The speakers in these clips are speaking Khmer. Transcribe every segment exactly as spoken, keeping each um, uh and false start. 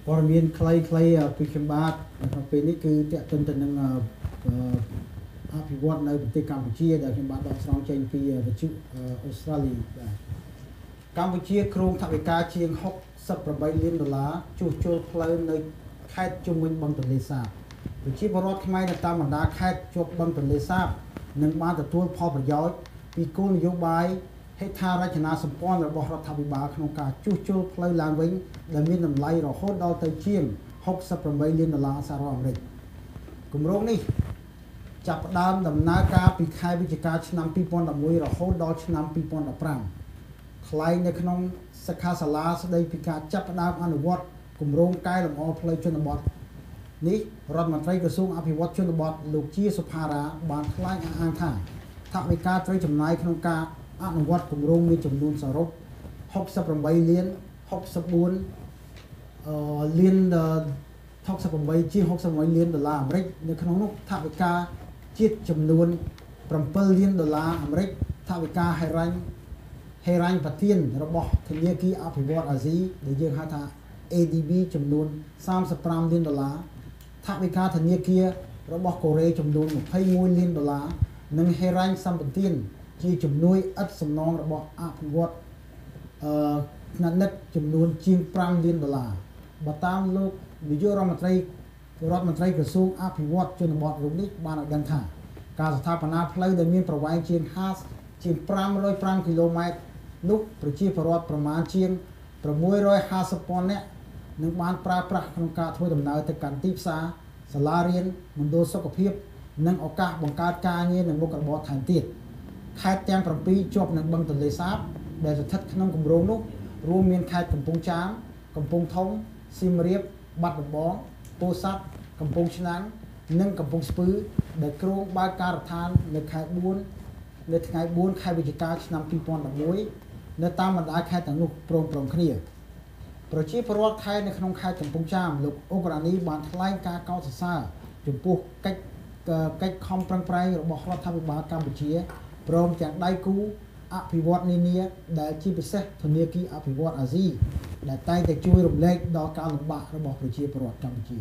ព័ត៌មានខ្លីៗពីខ្ញុំបាទក្នុងពេលនេះគឺតេតិនទៅនឹងអភិវឌ្ឍនៅប្រទេសកម្ពុជាដែលខ្ញុំបាទដកស្រង់ចេញពីវិទ្យុអូស្ត្រាលីបាទកម្ពុជាគ្រោងថវិកាជាង หกสิบแปด លានដុល្លារជួសជុលផ្លូវនៅខេត្តជុំវិញបឹងទន្លេសាបប្រជាពលរដ្ឋខ្មែរនៅតាមបណ្ដាខេត្តជាប់បឹងទន្លេសាបនឹងបានទទួលផលប្រយោជន៍ពីគោលនយោបាយហេដ្ឋារចនាសម្ព័ន្ធរបស់រដ្ឋាភិបាលក្នុងការជួសជុលផ្លូវឡើងវិញដែលមានតម្លៃរហូតដល់ទៅជាង หกสิบแปด លានដុល្លារសហរដ្ឋអាមេរិកគម្រោងនេះចាប់ផ្ដើមដំណើរការពីខែវិច្ឆិកាឆ្នាំពីរពាន់ដប់មួយរហូតដល់ឆ្នាំពីរពាន់ដប់ប្រាំថ្លែងនៅក្នុងសិក្ខាសាលាស្ដីពីការចាប់ផ្ដើមអនុវត្តគម្រោងកែលម្អផ្លូវជនបទនេះរដ្ឋមន្ត្រីក្រសួងអភិវឌ្ឍជនបទលោកជាសុផារ៉ាបានថ្លែងអះអាងថាថវិកាត្រូវចំណាយក្នុងការអនុវត្តគម្រោងមានចំនួនសរុប หกสิบแปด លាន หกสิบสี่ អឺលាន หกสิบแปด ជាង หกสิบแปด លានដុល្លារអាមេរិកនៅក្នុងនោះថវិកាជាតិចំនួន เจ็ด លានដុល្លារអាមេរិកថវិកាហិរញ្ញហិរញ្ញប្បទានរបស់ធនាគារអភិវឌ្ឍន៍អាស៊ីដែលយើងហៅថា เอ ดี บี ចំនួន สามสิบห้า លានដុល្លារថវិកាធនាគាររបស់កូរ៉េចំនួន ยี่สิบเอ็ด លានដុល្លារនិងហិរញ្ញសម្បទានជាជំនួយឥតសំណងរបស់អភិវឌ្ឍន៍អឺថ្នាក់និតចំនួនជាង five លានដុល្លារបើតាមលោកនាយករដ្ឋមន្ត្រីរដ្ឋមន្ត្រីក្រសួងអភិវឌ្ឍជនបទរូបនេះបានឲ្យដឹងថាការស្ថាបនាផ្លូវដែលមានប្រវែងជាង50ជាងfive hundred fiveគីឡូម៉ែត្រនោះប្រជាពលរដ្ឋប្រមាណជាងsix hundred fiftyពាន់នាក់នឹងបានប្រើប្រាស់ក្នុងការធ្វើដំណើរទៅកាន់ទីផ្សារសាលារៀនមណ្ឌលសុខភាពនិងឱកាសបង្កើតការងារនិងមុខរបរថែមទៀតខេត្តទាំងsevenជាប់នឹងបឹងទន្លេសាបដែលស្ថិតក្នុងគម្រោងនោះរួមមានខេត្តកំពង់ចាមកំពង់ធំសៀមរាបបាត់ដំបងពោធិ៍សាត់កំពង់ឆ្នាំងនិងកំពង់ស្ពឺដែលគ្រោងបើកការដ្ឋាននៅខែfourនៅថ្ងៃfourខែវិច្ឆិកាឆ្នាំtwo thousand elevenនៅតាមបណ្ដាខេត្តទាំងនោះព្រមព្រំគ្នាប្រជាពលរដ្ឋខេត្តនៅក្នុងខេត្តកំពង់ចាមលោកអុករ៉ានីបានថ្លែងការកោតសរសើរចំពោះកិច្ចកិច្ចខំប្រឹងប្រែងរបស់រដ្ឋាភិបាលកម្ពុជាព្រមទាំងដៃគូអភិវឌ្ឍនានាដែលជាពិសេសធនាគារអភិវឌ្ឍអាស៊ីដែលតែងតែជួយរំលែកដល់ការលំបាករបស់ប្រជាពលរដ្ឋកម្ពុជា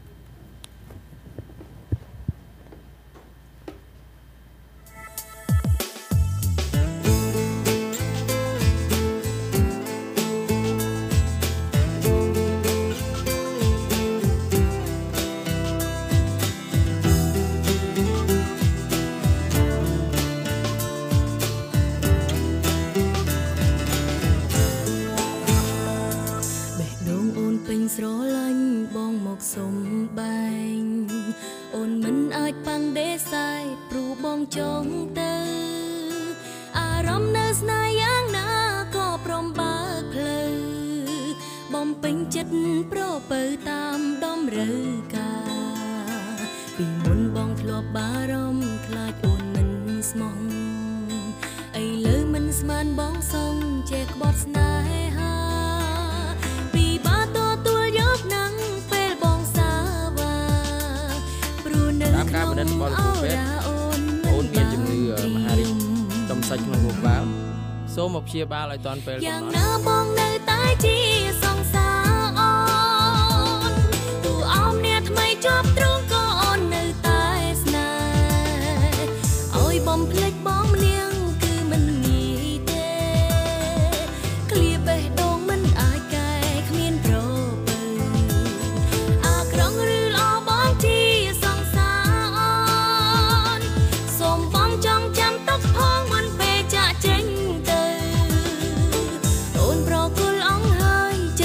ស្រឡាញ់បងមកសុំបែងអូនមិនអាចប៉ាំងដេសាយព្រោះបងចង់ទៅអារម្មណ៍នៅស្នេហ៍យ៉ាងណាក៏ព្រមបើកផ្លូវបំពេញចិត្តប្រពៅតាមតម្រូវការពីមុនបងធ្លាប់បារម្ភខ្លាចអូនមិនស្មោះឥឡូវមិនស្មានបងសងចេះក្បត់ស្នេហាការបណ្ឌិតបលពុពេទ្យអូនមានជំងឺមហារីកចំសាច់ក្នុងពោះក្បាលសូមមកព្យាបាលឲ្យទាន់ពេលយ៉ាងណាបងនៅតែជាសង្សារអូនទូអោមអ្នកថ្មីជាប់ទ្រូងក៏អូននៅតែស្នេហ៍ឲ្យបំភ្លេចបងម្នាងគឺមិនងាយទេឃ្លាបេះដូងមិនអាចកែគ្មានប្រពៅអាក្រង់ឬល្អបងជាច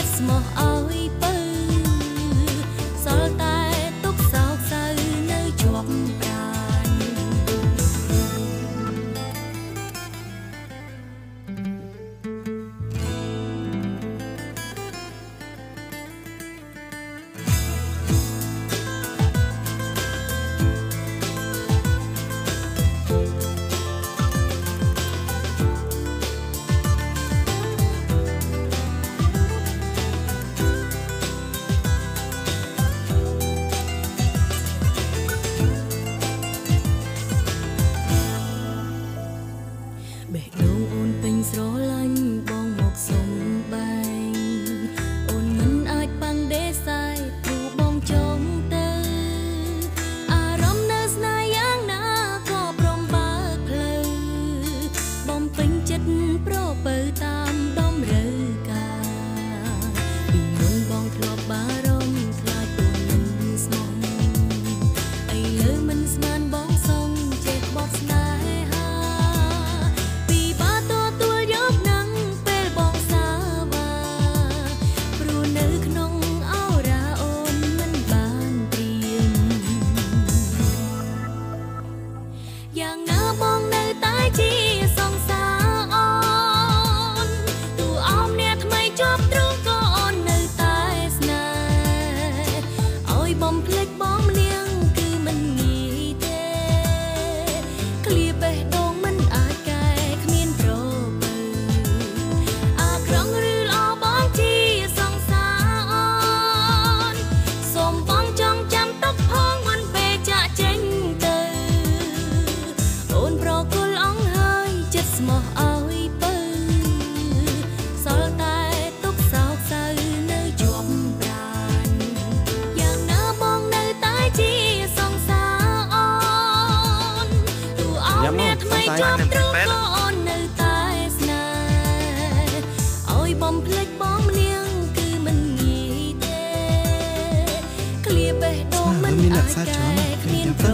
សាច្រើនគឺយ៉ាងទៅ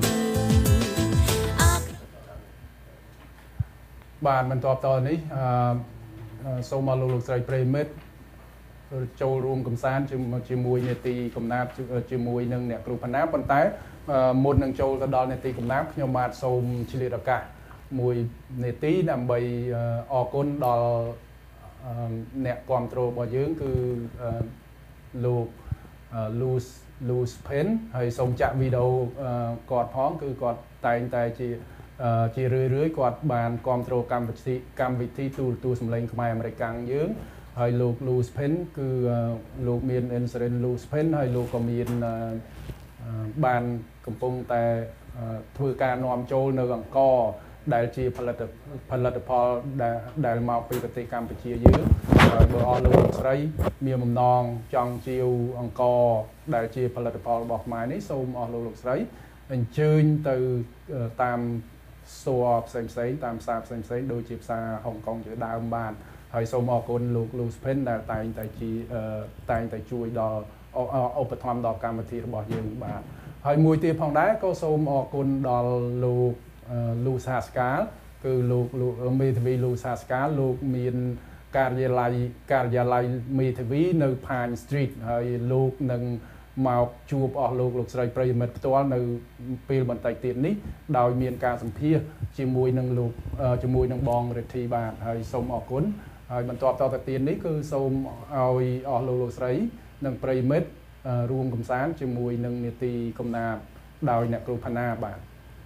បាទបន្តតនេះអឺសូមមកលោកលោកស្រីប្រិមិត្តចូលរួមកំសាន្តជាមួយនេតិកំណាព្យជាមួយនឹងអ្នកគ្រូបណ្ណាប៉ុន្តែមុននឹងចូលទៅដល់នេតិកំណាព្យខ្ញុំបាទសូមឆ្លៀតឱកាសមួយនេតិដើម្បីអរគុណដល់អ្នកគ្រប់គ្រងរបស់យើងគឺលោក Luz Luz Pen ហើយសូមចាក់វីដេអូគាត់ផងគឺគាត់តែងតែជាជារឿយរឿយគាត់បានគ្រប់គ្រងកម្មវិធីកម្មវិធីទូរទស្សន៍សម្លេងខ្មែរអាមេរិកយើងហើយលោក Luz Pen គឺលោកមាន Insurance Luz Pen ហើយលោកក៏មានបានកំពុងតែធ្វើការនាំចូលនៅអង្គរដែលជាផលិតផលិតផលដែលមកពីប្រទេសកម្ពុជាយើងហើយបើអស់លោកស្រីមានបំណងចង់ជាវអង្គរដែលជាផលិតផលរបស់ខ្មែរនេះសូមអស់លោកលោកស្រីអញ្ជើញទៅតាមស្ទូរផ្សេងផ្សេងតាមផ្សារផ្សេងផ្សេងដូចជាផ្សារហុងកុងជាដើមបានហើយសូមអរគុណលោក Luz Pen ដែលតែងតែជាតែងតែជួយដល់ឧបត្ថម្ភដល់កម្មវិធីរបស់យើងបាទហើយមួយទៀតផងដែរក៏សូមអរគុណដល់លោក Luz Haskell គឺលោកមេធាវី Luz Haskell លោកមានការិយាល័យការិយាល័យមេធាវីនៅ Pine Street ហើយលោកនឹងមកជួបអស់លោកលោកស្រីប្រិយមិត្តផ្ទាល់នៅពេលបន្តិចទៀតនេះដោយមានការសម្ភាសជាមួយនឹងលោកជាមួយនឹងបងរិទ្ធីបាទហើយសូមអរគុណហើយបន្ទាប់តទៅទៀតនេះគឺសូមឲ្យអស់លោកលោកស្រីនិងប្រិយមិត្តរួមកំសាន្តជាមួយនឹងនេតិកំណាព្យដោយអ្នកគ្រូផាណាបាទ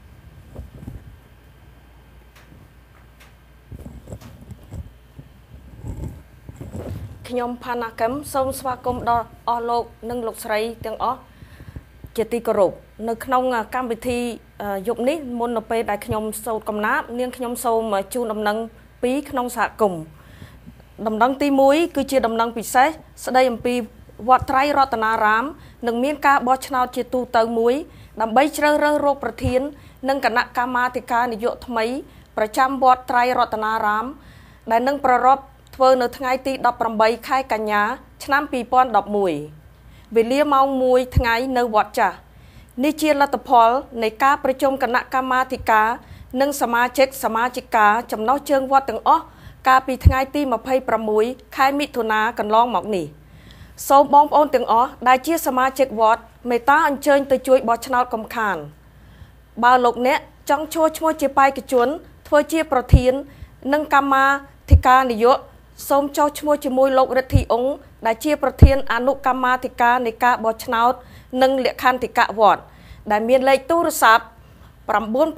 ខ្ញុំផាណាកឹមសូមស្វាគមន៍ដល់អស់លោកនិងលោកស្រីទាំងអស់ជាទីគោរពនៅក្នុងកម្មវិធីយប់នេះមុននៅពេលដែលខ្ញុំសូត្រកំណាព្យនាងខ្ញុំសូមជូនដំណឹងពីរក្នុងសហគមន៍ដំណឹងទីមួយគឺជាដំណឹងពិសេសស្ដីអំពីវត្តត្រៃរតនារាមនឹងមានការបោះឆ្នោតជាទូទៅមួយដើម្បីជ្រើសរើសរកប្រធាននិងគណៈកម្មាធិការនយោបាយថ្មីប្រចាំវត្តត្រៃរតនារាមដែលនឹងប្រារព្ធធ្វើនៅថ្ងៃទីដប់ប្រាំបីខែកញ្ញាឆ្នាំពីរពាន់ដប់មួយវេលាម៉ោងមួយថ្ងៃនៅវត្តចាស់នេះជាលទ្ធផលនៃការប្រជុំគណៈកម្មាធិការនិងសមាជិកសមាជិកាចំណុះជើងវត្តទាំងអស់កាលពីថ្ងៃទីម្ភៃប្រាំមួយខែមិថុនាកន្លងមកនេះសូមបងប្អូនទាំងអស់ដែលជាសមាជិកវត្តមេត្តាអញ្ជើញទៅជួយបោះឆ្នោតកំខានបើលោកអ្នកចង់ចូលឈ្មោះជាបេក្ខជនធ្វើជាប្រធាននិងកម្មាធិការនយោបាយសូមចុះឈ្មោះជាមួយលោករិទ្ធីអង្គដែលជាប្រធានអនុកម្មាធិការនៃការបោះឆ្នោតនិងលក្ខន្តិកៈវត្តដែលមានលេខទូរស័ព្ទ978 996 669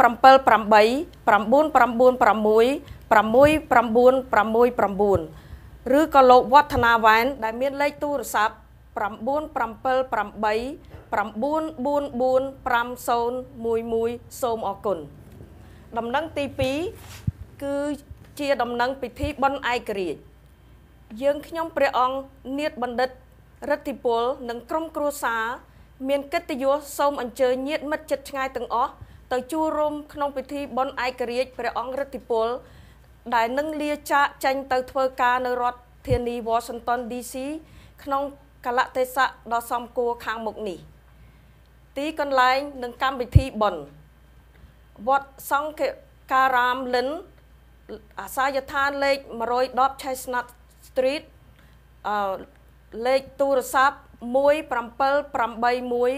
ឬក៏លោកវឌ្ឍនាវ៉ែនដែលមានលេខទូរស័ព្ទ978 944 5011សូមអរគុណដំណឹងទីពីរគឺជាដំណឹងពិធីបុណ្យឯករាជ្យយើងខ្ញុំព្រះអង្គនាថបណ្ឌិតរិទ្ធិពលនិងក្រុមគ្រួសារមានកិត្តិយសសូមអញ្ជើញញាតិមិត្តជិតឆ្ងាយទាំងអស់ទៅចូលរួមក្នុងពិធីបុណ្យឯករាជ្យព្រះអង្គរិទ្ធិពលដែលនឹងលាចាកចេញទៅធ្វើការនៅរដ្ឋធានី Washington ឌី ស៊ី ក្នុងកាលៈទេសៈដ៏សមគួរខាងមុខនេះទីកន្លែងនឹងកម្មវិធីបុណ្យវត្តសង្ឃការាមលិនអាសយដ្ឋានលេខមួយរយដប់ Chestnut Street អឺលេខទូរស័ព្ទមួយbảy八八một5 9 5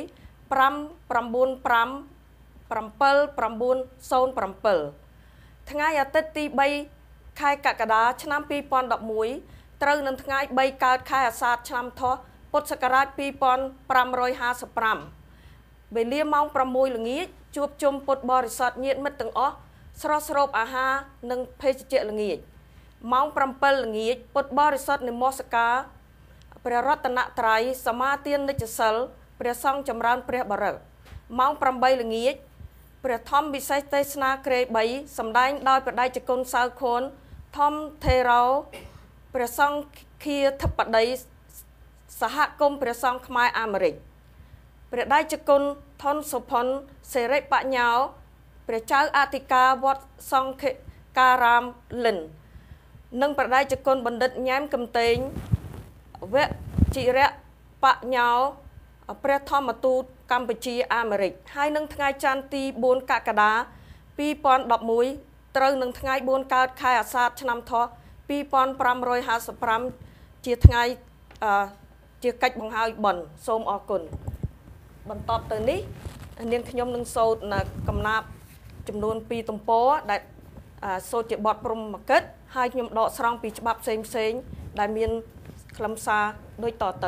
7 9 0 7ថ្ងៃអាទិត្យទីបីខែកក្កដាឆ្នាំពីរពាន់ដប់មួយត្រូវនឹងថ្ងៃបីកើតខែអាសាឍឆ្នាំថោះពុទ្ធសករាជពីរពាន់ប្រាំរយហាសិបប្រាំវេលាម៉ោងប្រាំមួយល្ងាចជួបជុំពុទ្ធបរិស័ទញាតិមិត្តទាំងអស់ស្រស់ស្រូបអាហារនិងភេសជ្ជៈល្ងាចម៉ោងប្រាំពីរល្ងាចពុទ្ធបរិស័ទនិមន្តសការព្រះរតនត្រ័យសមាទាននិច្ចសិលព្រះសង្ឃចម្រើនព្រះបរិក្ខម៉ោងប្រាំបីល្ងាចព្រះធម្មវិសេសទេសនាក្រេបីសម្ដែងដោយព្រះដៃចគុណសៅខួនធម្មថេរោព្រះសង្ឃាធិបតីសហគមន៍ព្រះសង្ឃខ្មែរអាមេរិកព្រះដៃចគុណថនសុផុនសេរីបញ្ញាព្រះចៅអធិការវត្តសង្ឃការាមលិននិងព្រះដៃចគុណបណ្ឌិតញ៉ែមកំតេងវៈ จิระ បញ្ញាព្រះធម្មទូតកម្ពុជាអាមេរិកហើយនឹងថ្ងៃច័ន្ទទីបួនកក្កដាពីរពាន់ដប់មួយត្រូវនឹងថ្ងៃបួនកើតខែអាសាឍឆ្នាំថោះពីរពាន់ប្រាំរយហាសិបប្រាំជាថ្ងៃអឺជាកិច្ចបង្ហើយបន់សូមអរគុណបន្ទាប់ទៅនេះនាងខ្ញុំនឹងសូត្រនៅកំណាព្យចំនួនពីរទំព័រដែលសូត្រជាបទព្រហ្មកិច្ចហើយខ្ញុំដកស្រង់ពីច្បាប់ផ្សេងផ្សេងដែលមានខ្លឹមសារដូចតទៅ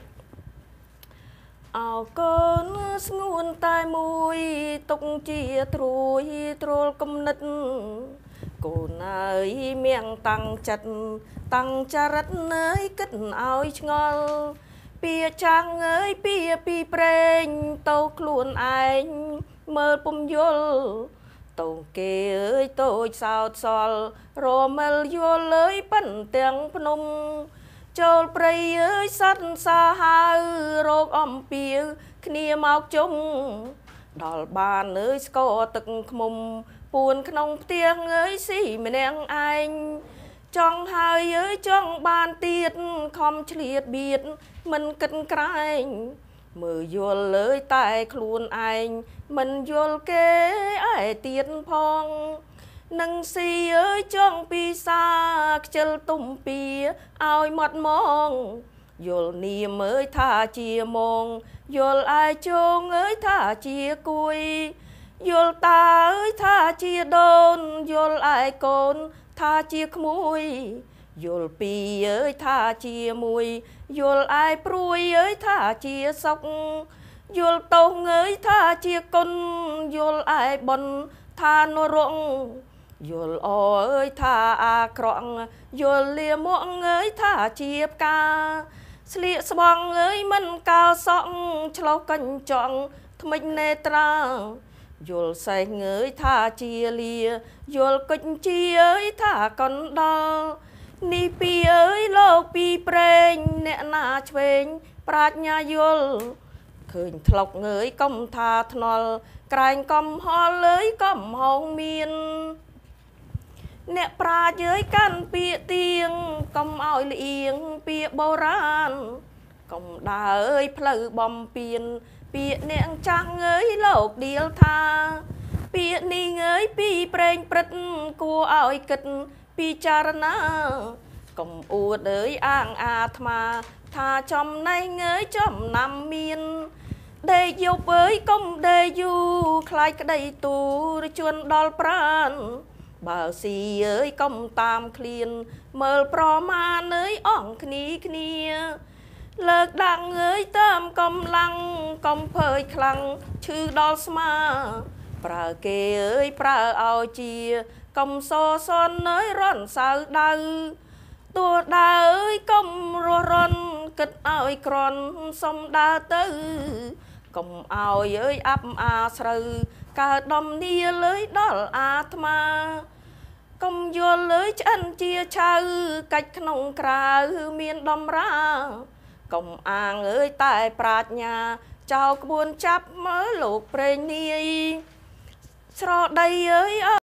អោកូនស្ងួនតែមួយទុកជាត្រួយទ្រលគំនិតកូនអើយមៀងតាំងចិត្តតាំងចរិតអើយគិតឲ្យឆ្ងល់ពីចាំងអើយពីពីប្រេងទៅខ្លួនឯងមើលពុំយល់តោគេអើយតូចសោតសល់រមិលយល់អើយប៉ិនទាំងភ្នំចូលព្រៃអើយសត្វសាហាវរោគអំពីវគ្នាមកជុំដល់បានអើយស្គរទឹកខ្មុំពួនក្នុងផ្ទះអើយស៊ីម្នាក់ឯងចង់ហើយអើយចង់បានទៀតខំឆ្លៀតបៀតមិនគិតក្រែងមើលយល់អើយតែខ្លួនឯងមិនយល់គេឯទៀតផងនឹងស៊ីអើយចង់ពីសាខ្ជិលទុំពីឲ្យមាត់មកយល់នាមអើយថាជាមងយល់ឯជងអើយថាជាគួយយល់តាអើយថាជាដូនយល់ឯកូនថាជាក្មួយយល់ពីអើយថាជាមួយយល់ឯព្រួយអើយថាជាសុខយល់តោងអើយថាជាគុណយល់ឯបុណ្យថានរងយល់អអើយថាអាក្រក់យល់លាមកអើយថាជាផ្កាស្លៀកស្បង់អើយមិនកោសក់ឆ្លោះកញ្ចក់ថ្មិចនេត្រាយល់សេះអើយថាជាលាយល់កិច្ចជាអើយថាកណ្ដល់នេះពីអើយលោកពីប្រេងអ្នកណាឆ្វេងប្រាជ្ញាយល់ឃើញថ្លុកអើយកុំថាថ្នល់ក្រែងកំហល់អើយកុំហងមានអ្នកប្រាជ្ញអើយកាន់ពាក្យទៀងកុំឲ្យលៀងពាក្យបុរាណកុំដើរអើយផ្លូវបំពេញពាក្យអ្នកចាស់អើយលោកដៀលថាពាក្យនេះអើយពីប្រេងព្រឹត្តគួរឲ្យគិតពិចារណាកុំអួតអើយអាងអាត្មាថាចំណេះអើយចំណាំមានដេកយប់អើយកុំដេកយូរខ្លាចក្តីទូរជន់ដល់ប្រាណបើស៊ីអើយកុំតាមឃ្លានមើលប្រមាណអើយអងគ្នាគ្នាលើកដាំងអើយតាមកំឡាំងកុំភើយខ្លាំងឈឺដល់ស្មាប្រើគេអើយប្រើឲ្យជាកុំសសនអើយរន់សៅដៅតួដើអើយកុំរស់រន់គិតឲ្យក្រន់សុំដើរទៅកុំឲ្យអើយអាប់អាស្រូវកើតដំនាលអើយដល់អាត្មាកុំយល់អើយឆ្អិនជាឆៅកាច់ក្នុងក្រៅមានដំរាកុំអាងអើយតែប្រាជ្ញាចោលក្បួនចាប់មើលលោកប្រេងនាយស្រដីអើយ